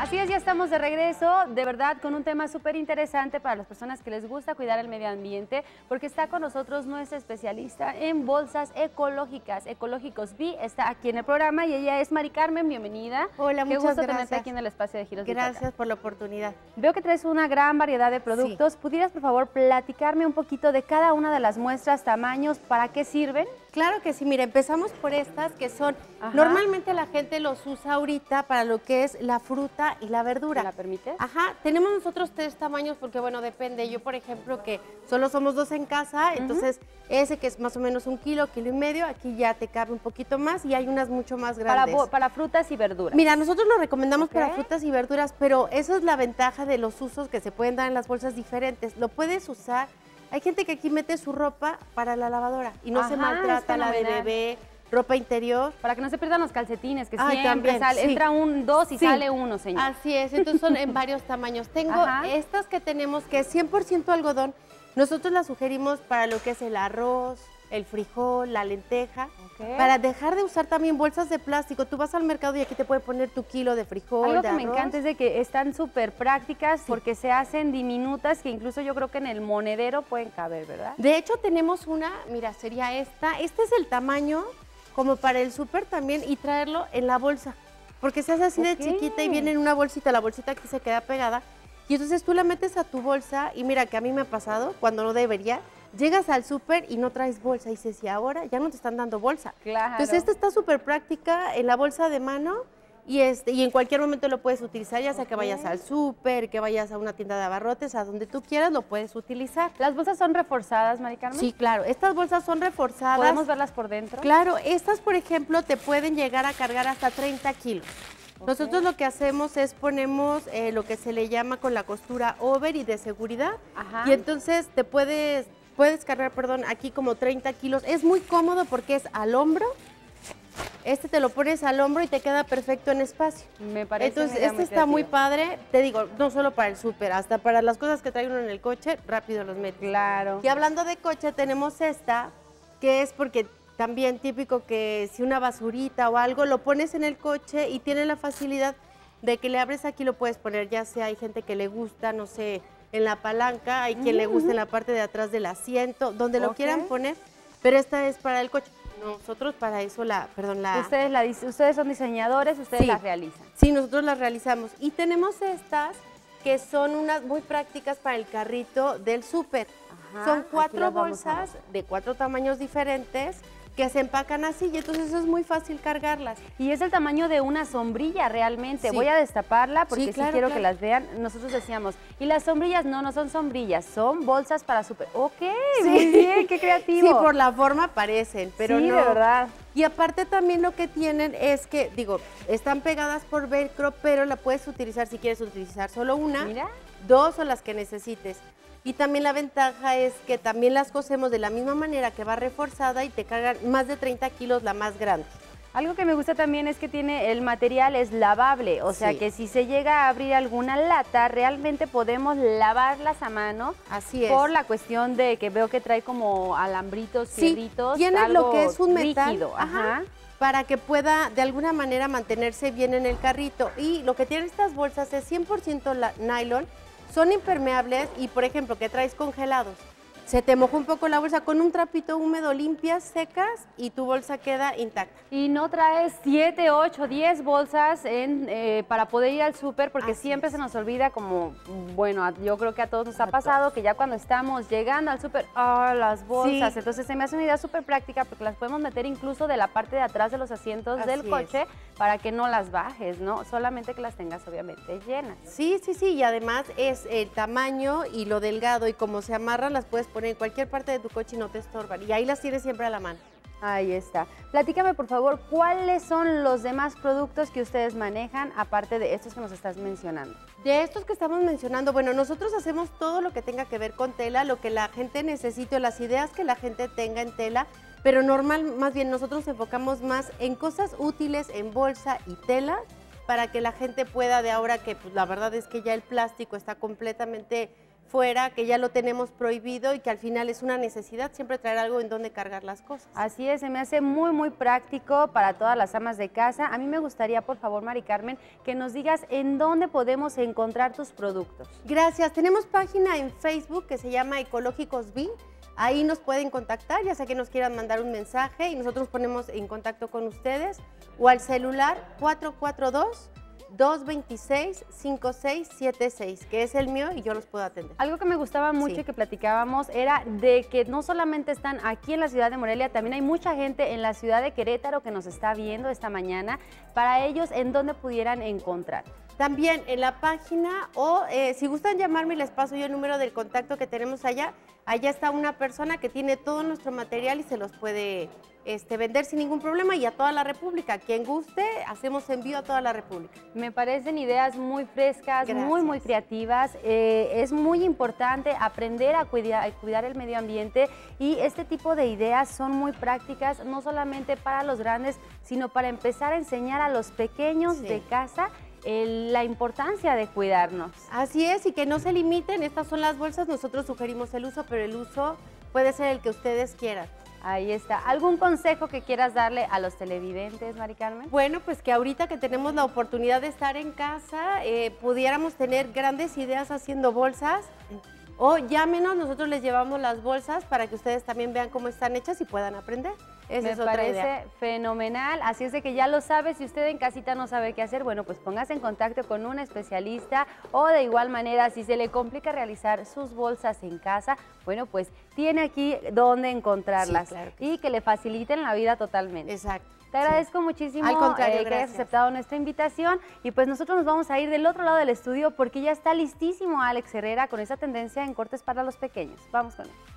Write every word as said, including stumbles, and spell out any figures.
Así es, ya estamos de regreso, de verdad, con un tema súper interesante para las personas que les gusta cuidar el medio ambiente, porque está con nosotros nuestra especialista en bolsas ecológicas, Ecológicos B, está aquí en el programa y ella es Mari Carmen, bienvenida. Hola, Qué muchas gusto gracias. tenerte aquí en el espacio de Giros Gracias Bitoca. por la oportunidad. Veo que traes una gran variedad de productos. Sí. ¿Pudieras, por favor, platicarme un poquito de cada una de las muestras, tamaños, para qué sirven? Claro que sí, mira, empezamos por estas que son, Ajá. normalmente la gente los usa ahorita para lo que es la fruta y la verdura. ¿Me la permites? Ajá, tenemos nosotros tres tamaños porque, bueno, depende. Yo, por ejemplo, que solo somos dos en casa, entonces ese que es más o menos un kilo, kilo y medio, aquí ya te cabe un poquito más y hay unas mucho más Para, grandes. bo- para frutas y verduras. Mira, nosotros lo recomendamos Ok. para frutas y verduras, pero eso es la ventaja de los usos que se pueden dar en las bolsas diferentes. Lo puedes usar. Hay gente que aquí mete su ropa para la lavadora y no Ajá, se es maltrata la de fenomenal. bebé, ropa interior. Para que no se pierdan los calcetines, que Ay, siempre también, sale, sí. entra un dos y Sí. sale uno, señor. Así es, entonces son en varios tamaños. Tengo Ajá. estas que tenemos que es cien por ciento algodón. Nosotros las sugerimos para lo que es el arroz, el frijol, la lenteja. Ok. Para dejar de usar también bolsas de plástico. Tú vas al mercado y aquí te puede poner tu kilo de frijol, Algo de que me arroz. encanta es de que están súper prácticas porque se hacen diminutas que incluso yo creo que en el monedero pueden caber, ¿verdad? De hecho, tenemos una, mira, sería esta. Este es el tamaño como para el súper también y traerlo en la bolsa. Porque se hace así Ok. de chiquita y viene en una bolsita, la bolsita aquí se queda pegada. Y entonces tú la metes a tu bolsa y mira que a mí me ha pasado cuando no debería. Llegas al súper y no traes bolsa y dices, y ahora ya no te están dando bolsa. Claro. Entonces esta está súper práctica en la bolsa de mano y, este, y en cualquier momento lo puedes utilizar, ya sea que vayas al súper, que vayas a una tienda de abarrotes, a donde tú quieras lo puedes utilizar. ¿Las bolsas son reforzadas, Mari Carmen? Sí, claro. Estas bolsas son reforzadas. ¿Podemos verlas por dentro? Claro, estas, por ejemplo, te pueden llegar a cargar hasta treinta kilos. Ok. Nosotros lo que hacemos es ponemos eh, lo que se le llama con la costura over y de seguridad. Ajá. Y entonces te puedes, puedes cargar, perdón, aquí como treinta kilos. Es muy cómodo porque es al hombro. Este te lo pones al hombro y te queda perfecto en espacio. Me parece Entonces, una idea este muy está muy creativa. padre. Te digo, no solo para el súper, hasta para las cosas que trae uno en el coche, rápido los metes. Claro. Y hablando de coche, tenemos esta, que es porque también típico que si una basurita o algo, lo pones en el coche y tiene la facilidad de que le abres aquí, lo puedes poner, ya sea hay gente que le gusta, no sé, en la palanca, hay quien le gusta en la parte de atrás del asiento, donde lo Ok. quieran poner, pero esta es para el coche. Nosotros para eso la, perdón, la... Ustedes, la, dis- ustedes son diseñadores, ustedes Sí. las realizan. Sí, nosotros las realizamos. Y tenemos estas que son unas muy prácticas para el carrito del súper. Ajá, Son aquí cuatro las vamos a bolsas de cuatro tamaños diferentes que se empacan así y entonces eso es muy fácil cargarlas. Y es el tamaño de una sombrilla realmente. Sí. Voy a destaparla porque Sí, sí, claro, quiero que claro. las vean. Nosotros decíamos, y las sombrillas no, no son sombrillas, son bolsas para súper. Ok, Sí. muy bien, qué creativo. Sí, por la forma parecen, pero Sí, no. de verdad. Y aparte también lo que tienen es que, digo, están pegadas por velcro, pero la puedes utilizar si quieres utilizar solo una, Mira. dos o las que necesites. Y también la ventaja es que también las cosemos de la misma manera que va reforzada y te cargan más de treinta kilos la más grande. Algo que me gusta también es que tiene el material es lavable, o sea Sí. que si se llega a abrir alguna lata, realmente podemos lavarlas a mano. Así es. Por la cuestión de que veo que trae como alambritos, Sí, fierritos, tiene algo lo que es un metal, rígido, ajá, ajá. para que pueda de alguna manera mantenerse bien en el carrito. Y lo que tienen estas bolsas es cien por ciento la- nylon, son impermeables y, por ejemplo, que traes congelados. Se te moja un poco la bolsa, con un trapito húmedo limpias, secas y tu bolsa queda intacta. Y no traes siete, ocho, diez bolsas en, eh, para poder ir al súper porque Así siempre es. se nos olvida como, bueno, a- yo creo que a todos nos ha A pasado que ya cuando estamos llegando al súper, ¡ah, las bolsas! Sí. Entonces se me hace una idea súper práctica porque las podemos meter incluso de la parte de atrás de los asientos Así del es. coche para que no las bajes, ¿no? Solamente que las tengas obviamente llenas. Sí, sí, sí, y además es el tamaño y lo delgado y como se amarran las puedes poner en cualquier parte de tu coche y no te estorban. Y ahí las tienes siempre a la mano. Ahí está. Platícame, por favor, ¿cuáles son los demás productos que ustedes manejan, aparte de estos que nos estás mencionando? De estos que estamos mencionando, bueno, nosotros hacemos todo lo que tenga que ver con tela, lo que la gente necesite o las ideas que la gente tenga en tela, pero normal, más bien nosotros nos enfocamos más en cosas útiles en bolsa y tela para que la gente pueda, de ahora que pues, la verdad es que ya el plástico está completamente fuera, que ya lo tenemos prohibido y que al final es una necesidad siempre traer algo en donde cargar las cosas. Así es, se me hace muy, muy práctico para todas las amas de casa. A mí me gustaría, por favor, Mari Carmen, que nos digas en dónde podemos encontrar tus productos. Gracias. Tenemos página en Facebook que se llama Ecológicos B. Ahí nos pueden contactar, ya sea que nos quieran mandar un mensaje y nosotros ponemos en contacto con ustedes, o al celular cuatro cuatro dos, dos dos seis, cinco seis siete seis, que es el mío y yo los puedo atender. Algo que me gustaba mucho Sí. y que platicábamos era de que no solamente están aquí en la ciudad de Morelia, también hay mucha gente en la ciudad de Querétaro que nos está viendo esta mañana. Para ellos, ¿en dónde pudieran encontrar? También en la página, o eh, si gustan llamarme, les paso yo el número del contacto que tenemos allá. Allá está una persona que tiene todo nuestro material y se los puede este, vender sin ningún problema, y a toda la República. Quien guste, hacemos envío a toda la República. Me parecen ideas muy frescas, Gracias. muy, muy creativas. Eh, es muy importante aprender a cuidar, a cuidar el medio ambiente, y este tipo de ideas son muy prácticas, no solamente para los grandes, sino para empezar a enseñar a los pequeños Sí. de casa el- la importancia de cuidarnos. Así es, y que no se limiten. Estas son las bolsas, nosotros sugerimos el uso, pero el uso puede ser el que ustedes quieran. Ahí está. ¿Algún consejo que quieras darle a los televidentes, Mari Carmen? Bueno, pues que ahorita que tenemos la oportunidad de estar en casa, eh, pudiéramos tener grandes ideas haciendo bolsas, o llámenos, nosotros les llevamos las bolsas para que ustedes también vean cómo están hechas y puedan aprender. Esa Me es otra parece idea. fenomenal, así es de que ya lo sabe. Si usted en casita no sabe qué hacer, bueno, pues póngase en contacto con un especialista, o de igual manera, si se le complica realizar sus bolsas en casa, bueno, pues tiene aquí dónde encontrarlas, Sí, claro que y que le faciliten la vida totalmente. Exacto. Te agradezco muchísimo Al contrario, eh, que hayas gracias. aceptado nuestra invitación, y pues nosotros nos vamos a ir del otro lado del estudio porque ya está listísimo Alex Herrera con esa tendencia en cortes para los pequeños. Vamos con él.